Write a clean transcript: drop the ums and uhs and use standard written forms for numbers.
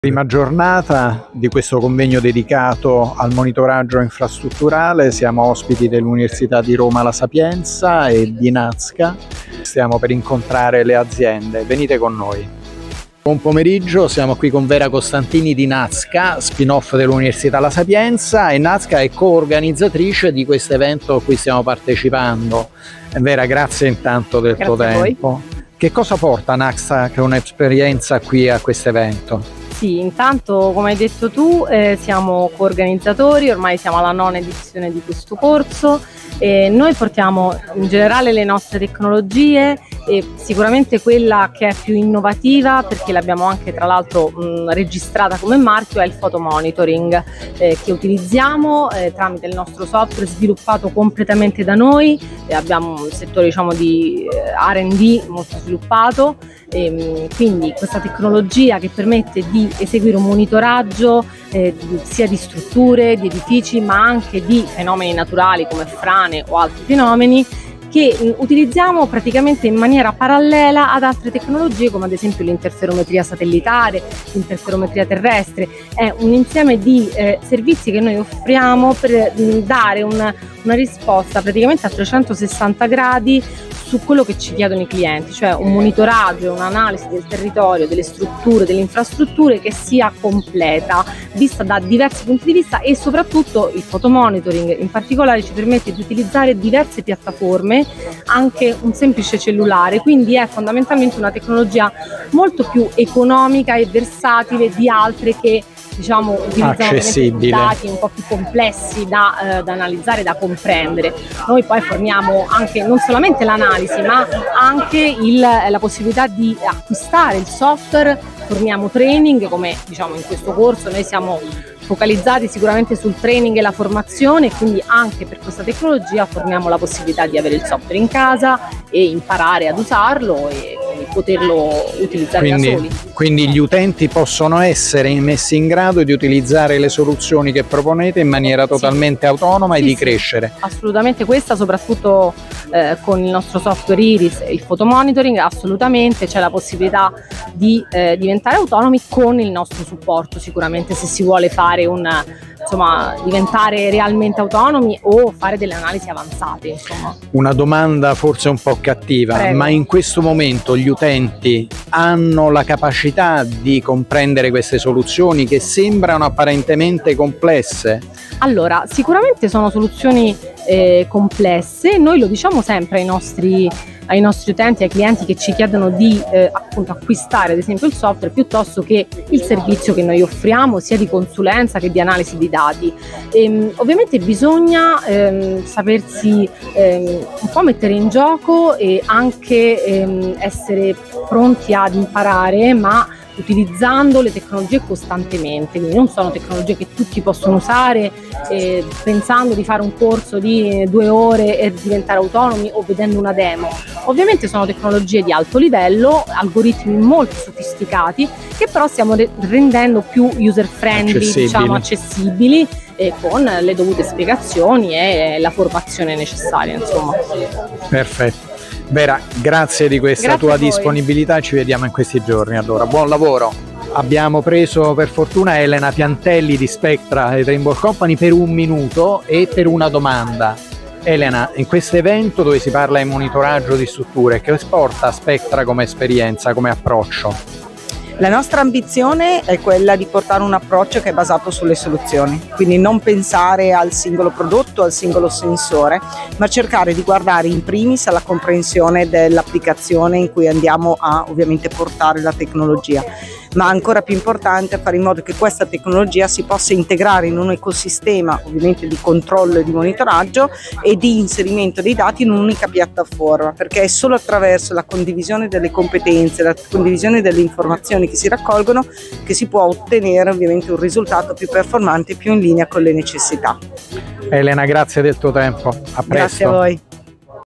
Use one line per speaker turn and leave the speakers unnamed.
Prima giornata di questo convegno dedicato al monitoraggio infrastrutturale, siamo ospiti dell'Università di Roma La Sapienza e di Nazca. Stiamo per incontrare le aziende, venite con noi. Buon pomeriggio, siamo qui con Vera Costantini di Nazca, spin-off dell'Università La Sapienza, e Nazca è co-organizzatrice di questo evento a cui stiamo partecipando. Vera, grazie intanto del tuo tempo. Che cosa porta Nazca, che è un'esperienza qui a questo evento?
Sì, intanto come hai detto tu siamo coorganizzatori, ormai siamo alla 9ª edizione di questo corso e noi portiamo in generale le nostre tecnologie e sicuramente quella che è più innovativa, perché l'abbiamo anche tra l'altro registrata come marchio, è il photomonitoring che utilizziamo tramite il nostro software sviluppato completamente da noi. Abbiamo un settore di R&D molto sviluppato, quindi questa tecnologia che permette di eseguire un monitoraggio sia di strutture, di edifici, ma anche di fenomeni naturali come frane o altri fenomeni, che utilizziamo praticamente in maniera parallela ad altre tecnologie, come ad esempio l'interferometria satellitare, l'interferometria terrestre. È un insieme di servizi che noi offriamo per dare una risposta praticamente a 360 gradi su quello che ci chiedono i clienti, cioè un monitoraggio, un'analisi del territorio, delle strutture, delle infrastrutture che sia completa, vista da diversi punti di vista, e soprattutto il photomonitoring in particolare ci permette di utilizzare diverse piattaforme, anche un semplice cellulare, quindi è fondamentalmente una tecnologia molto più economica e versatile di altre che utilizzano dati un po' più complessi da analizzare, da comprendere. Noi poi forniamo anche non solamente l'analisi, ma anche la possibilità di acquistare il software, forniamo training, come in questo corso noi siamo focalizzati sicuramente sul training e la formazione, quindi anche per questa tecnologia forniamo la possibilità di avere il software in casa e imparare ad usarlo e poterlo utilizzare da soli.
Quindi gli utenti possono essere messi in grado di utilizzare le soluzioni che proponete in maniera totalmente autonoma e di crescere.
Assolutamente, questa soprattutto con il nostro software Iris e il photomonitoring assolutamente c'è la possibilità di diventare autonomi con il nostro supporto, sicuramente, se si vuole fare diventare realmente autonomi o fare delle analisi avanzate.
Una domanda forse un po' cattiva. Prego. Ma in questo momento gli utenti hanno la capacità di comprendere queste soluzioni che sembrano apparentemente complesse?
Allora, sicuramente sono soluzioni complesse, noi lo diciamo sempre ai nostri utenti, ai clienti che ci chiedono di appunto acquistare ad esempio il software piuttosto che il servizio che noi offriamo, sia di consulenza che di analisi di dati. Ovviamente bisogna sapersi un po' mettere in gioco e anche essere pronti ad imparare, ma utilizzando le tecnologie costantemente, quindi non sono tecnologie che tutti possono usare pensando di fare un corso di 2 ore e diventare autonomi o vedendo una demo. Ovviamente sono tecnologie di alto livello, algoritmi molto sofisticati che però stiamo rendendo più user friendly, accessibili, con le dovute spiegazioni e la formazione necessaria,
Perfetto. Vera, grazie di questa tua disponibilità, ci vediamo in questi giorni. Allora, buon lavoro. Abbiamo preso per fortuna Elena Piantelli di Spectra e Rainbow Company per 1 minuto e per una domanda. Elena, in questo evento dove si parla di monitoraggio di strutture, che porta Spectra come esperienza, come approccio?
La nostra ambizione è quella di portare un approccio che è basato sulle soluzioni, quindi non pensare al singolo prodotto, al singolo sensore, ma cercare di guardare in primis alla comprensione dell'applicazione in cui andiamo a ovviamente portare la tecnologia. Ma ancora più importante è fare in modo che questa tecnologia si possa integrare in un ecosistema ovviamente di controllo e di monitoraggio e di inserimento dei dati in un'unica piattaforma, perché è solo attraverso la condivisione delle competenze, la condivisione delle informazioni che si raccolgono che si può ottenere ovviamente un risultato più performante e più in linea con le necessità.
Elena, grazie del tuo tempo. A presto.
Grazie a voi.